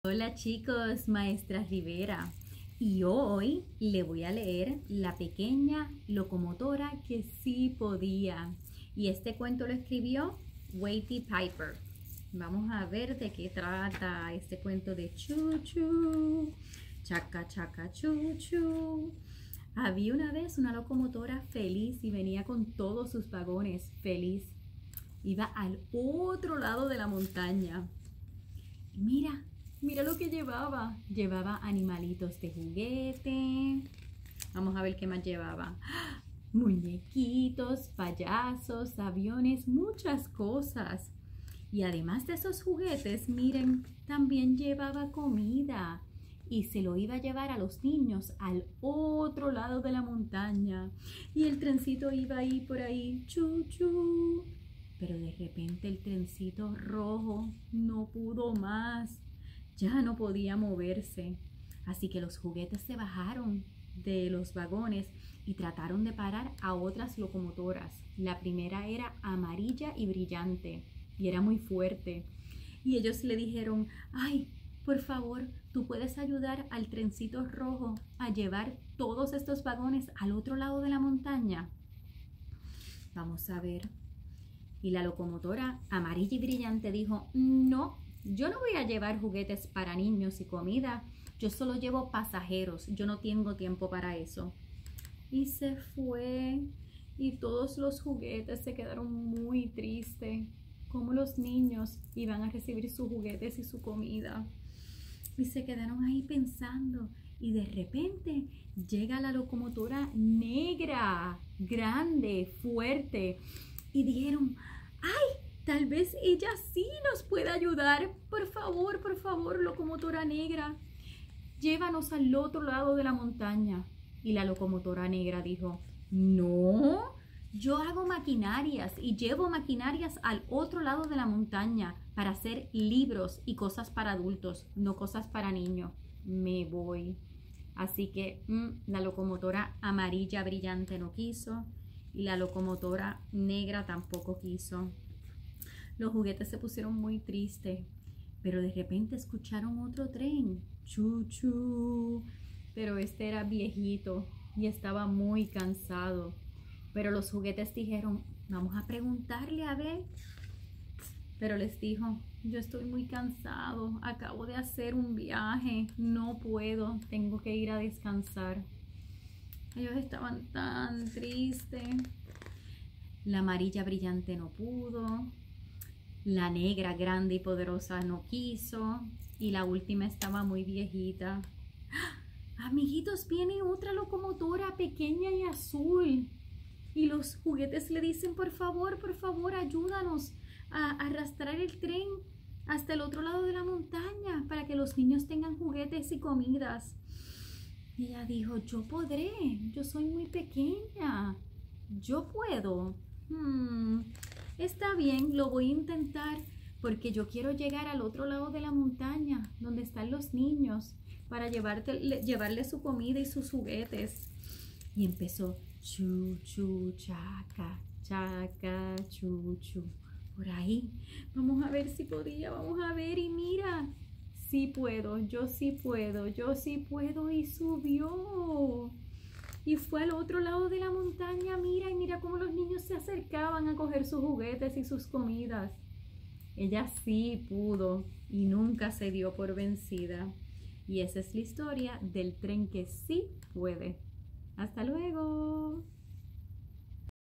Hola chicos, maestra Rivera, y hoy le voy a leer La pequeña locomotora que sí podía, y este cuento lo escribió Watty Piper. Vamos a ver de qué trata este cuento de Chuchu, chaca chaca chuchu. Había una vez una locomotora feliz y venía con todos sus vagones feliz. Iba al otro lado de la montaña. Mira lo que llevaba. Llevaba animalitos de juguete. Vamos a ver qué más llevaba. Muñequitos, payasos, aviones, muchas cosas. Y además de esos juguetes, miren, también llevaba comida. Y se lo iba a llevar a los niños al otro lado de la montaña. Y el trencito iba ahí por ahí, chu. Pero de repente el trencito rojo no pudo más. Ya no podía moverse. Así que los juguetes se bajaron de los vagones y trataron de parar a otras locomotoras. La primera era amarilla y brillante y era muy fuerte. Y ellos le dijeron: ay, por favor, ¿tú puedes ayudar al trencito rojo a llevar todos estos vagones al otro lado de la montaña? Vamos a ver. Y la locomotora amarilla y brillante dijo: no, yo no voy a llevar juguetes para niños y comida. Yo solo llevo pasajeros. Yo no tengo tiempo para eso. Y se fue. Y todos los juguetes se quedaron muy tristes. Como los niños iban a recibir sus juguetes y su comida. Y se quedaron ahí pensando. Y de repente llega la locomotora negra, grande, fuerte. Y dijeron: ay, tal vez ella sí nos pueda ayudar. Por favor, locomotora negra, llévanos al otro lado de la montaña. Y la locomotora negra dijo: no, yo hago maquinarias y llevo maquinarias al otro lado de la montaña para hacer libros y cosas para adultos, no cosas para niños. Me voy. Así que la locomotora amarilla brillante no quiso. Y la locomotora negra tampoco quiso. Los juguetes se pusieron muy tristes, pero de repente escucharon otro tren, chuchu. Pero este era viejito y estaba muy cansado. Pero los juguetes dijeron: vamos a preguntarle a ver. Pero les dijo: yo estoy muy cansado, acabo de hacer un viaje, no puedo, tengo que ir a descansar. Ellos estaban tan tristes. La amarilla brillante no pudo. La negra grande y poderosa no quiso. Y la última estaba muy viejita. ¡Ah! Amiguitos, viene otra locomotora pequeña y azul. Y los juguetes le dicen: por favor, ayúdanos a arrastrar el tren hasta el otro lado de la montaña para que los niños tengan juguetes y comidas. Y ella dijo: yo podré, yo soy muy pequeña, yo puedo. Está bien, lo voy a intentar porque yo quiero llegar al otro lado de la montaña donde están los niños para llevarles su comida y sus juguetes. Y empezó chu, chaca, chaca, chu. Por ahí. Vamos a ver si podía, vamos a ver. Y mira, sí puedo, yo sí puedo, y subió. Y fue al otro lado de la montaña, mira, y mira cómo los niños se acercaban a coger sus juguetes y sus comidas. Ella sí pudo y nunca se dio por vencida. Y esa es la historia del tren que sí puede. Hasta luego.